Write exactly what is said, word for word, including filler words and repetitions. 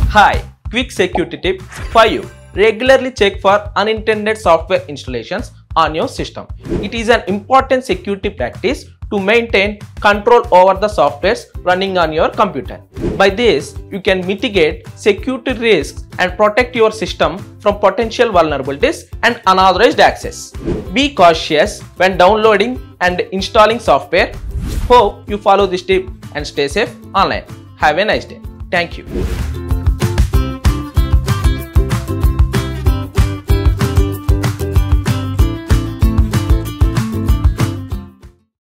Hi, quick security tip five. Regularly check for unintended software installations on your system. It is an important security practice to maintain control over the softwares running on your computer. By this, you can mitigate security risks and protect your system from potential vulnerabilities and unauthorized access. Be cautious when downloading and installing software. Hope you follow this tip and stay safe online. Have a nice day. Thank you.